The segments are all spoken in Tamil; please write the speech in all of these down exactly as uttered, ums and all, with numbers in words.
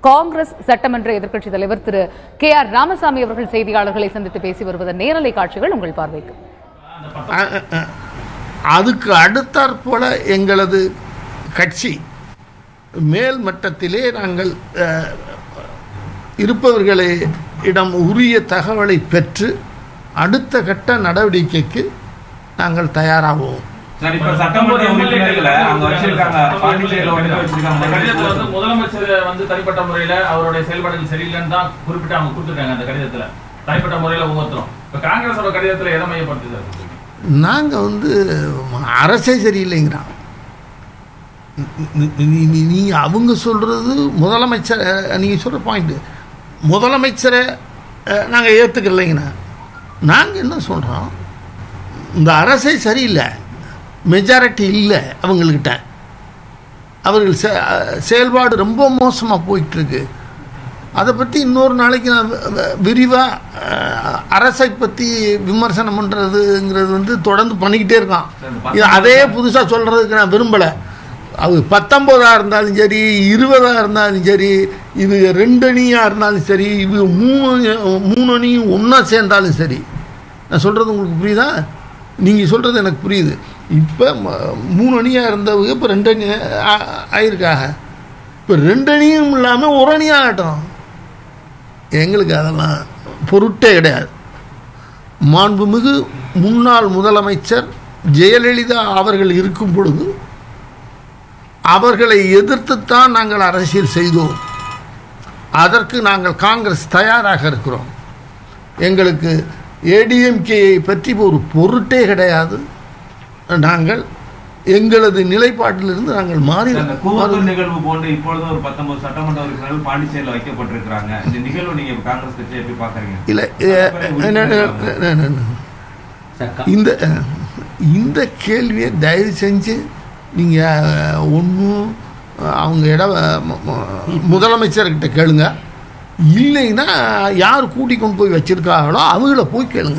காங்கிரஸ் சட்டமன்ற எதிர்க்கட்சித் தலைவர் திரு கே ஆர் ராமசாமி அவர்கள் செய்தியாளர்களை சந்தித்து பேசி வருவதன் நேரலை காட்சிகள் உங்கள் பார்வைக்கு. அதுக்கு அடுத்தாற்போல எங்களது கட்சி மேல் மட்டத்திலே நாங்கள் இருப்பவர்களை இடம் உரிய தகவலை பெற்று அடுத்த கட்ட நடவடிக்கைக்கு நாங்கள் தயாராகுவோம். முதலமைச்சர் வந்து தனிப்பட்ட முறையில் அவருடைய செயல்பாடுகள் சரியில்லைன்னு தான் குறிப்பிட்டு அவங்க கொடுத்துருக்காங்க. அந்த கடிதத்தில் தனிப்பட்ட முறையில் ஒவ்வொருத்தரும் இப்போ காங்கிரஸோட கடிதத்தில் எதை மையப்படுத்துது? நாங்கள் வந்து அரசே சரியில்லைங்கிறான். நீ அவங்க சொல்கிறது முதலமைச்சர், நீங்கள் சொல்கிற பாயிண்ட்டு முதலமைச்சரை நாங்கள் ஏற்றுக்கலைங்கண்ணா. நாங்கள் என்ன சொல்கிறோம், இந்த அரசே சரியில்லை, மெஜாரிட்டி இல்லை அவங்கக்கிட்ட, அவர்கள் செ செயல்பாடு ரொம்ப மோசமாக போயிட்டுருக்கு. அதை பற்றி இன்னொரு நாளைக்கு நான் விரிவாக அரசை பற்றி விமர்சனம் பண்ணுறதுங்கிறது வந்து தொடர்ந்து பண்ணிக்கிட்டே இருக்கான். இது அதே புதுசாக சொல்கிறதுக்கு நான் விரும்பலை. அது பத்தொம்போதாக இருந்தாலும் சரி, இருபதாக இருந்தாலும் சரி, இது ரெண்டு அணியாக இருந்தாலும் சரி, இது மூணு மூணு அணியும் ஒன்றா சேர்ந்தாலும் சரி. நான் சொல்கிறது உங்களுக்கு புரியுதா? நீங்கள் சொல்கிறது எனக்கு புரியுது. இப்போ மூணு அணியாக இருந்தவங்க இப்போ ரெண்டு அணி ஆயிருக்காங்க. இப்போ ரெண்டு அணியும் இல்லாமல் ஒரு அணியாக ஆகட்டும், எங்களுக்கு அதெல்லாம் பொருட்டே கிடையாது. மாண்புமிகு முன்னாள் முதலமைச்சர் ஜெயலலிதா அவர்கள் இருக்கும் பொழுது அவர்களை எதிர்த்துத்தான் நாங்கள் அரசியல் செய்தோம். அதற்கு நாங்கள் காங்கிரஸ் தயாராக இருக்கிறோம். எங்களுக்கு ஏடிஎம்கேயை பற்றி ஒரு பொருட்டே கிடையாது. நாங்கள் எங்களது நிலைப்பாட்டிலிருந்து நாங்கள் மாறி நிகழ்வு போன்று இப்பொழுது ஒரு பத்தொன்பது சட்டமன்ற உறுப்பினர்கள் பாண்டிச்சேரியில் வைக்கப்பட்டிருக்கிறாங்க. இந்த நிகழ்வு நீங்க காங்கிரஸ் கட்சி எப்படி பாக்குறீங்க? இல்ல, இந்த இந்த கேள்வியை தயவு செஞ்சு நீங்கள் ஒன்றும் அவங்க இட முதலமைச்சர்கிட்ட கேளுங்க, இல்லைன்னா யார் கூட்டி கொண்டு போய் வச்சிருக்காங்களோ அவங்கள போய் கேளுங்க.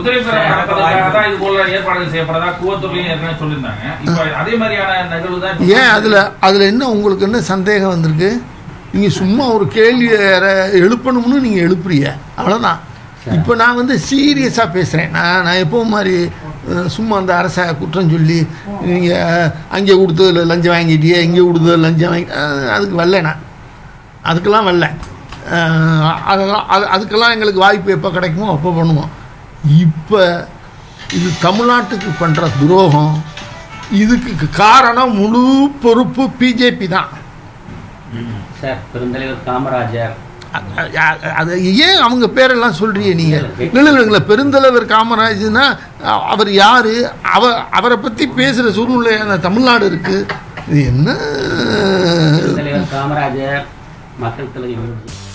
ஏன் அதில் அதில் என்ன உங்களுக்கு என்ன சந்தேகம் வந்திருக்கு? நீங்கள் சும்மா ஒரு கேள்வி எழுப்பணும்னு நீங்கள் எழுப்புறீங்க, அவ்வளோதான். இப்போ நான் வந்து சீரியஸாக பேசுகிறேன். நான் நான் எப்பவும் மாதிரி சும்மா அந்த அரசை குற்றம் சொல்லி நீங்கள் அங்கே கொடுத்ததில் லஞ்சம் வாங்கிட்டியே, இங்கே கொடுத்ததில் லஞ்சம் வாங்கி அதுக்கு வரலண்ணா, அதுக்கெல்லாம் வரல. அதெல்லாம் அது அதுக்கெல்லாம் எங்களுக்கு வாய்ப்பு எப்போ கிடைக்குமோ அப்போ பண்ணுவோம். இப்போ இது தமிழ்நாட்டுக்கு பண்ணுற துரோகம், இதுக்கு காரணம் முழு பொறுப்பு பிஜேபி தான். சார், பெருந்தலைவர் காமராஜர், அது ஏன் அவங்க பேரெல்லாம் சொல்றீங்க நீங்கள்? இல்லை இல்லைங்களா, பெருந்தலைவர் காமராஜர்னா அவர் யாரு? அவ அவரை பற்றி பேசுகிற சூழ்நிலை தமிழ்நாடு இருக்கு. இது என்ன காமராஜர் மக்கள் தலைவர்.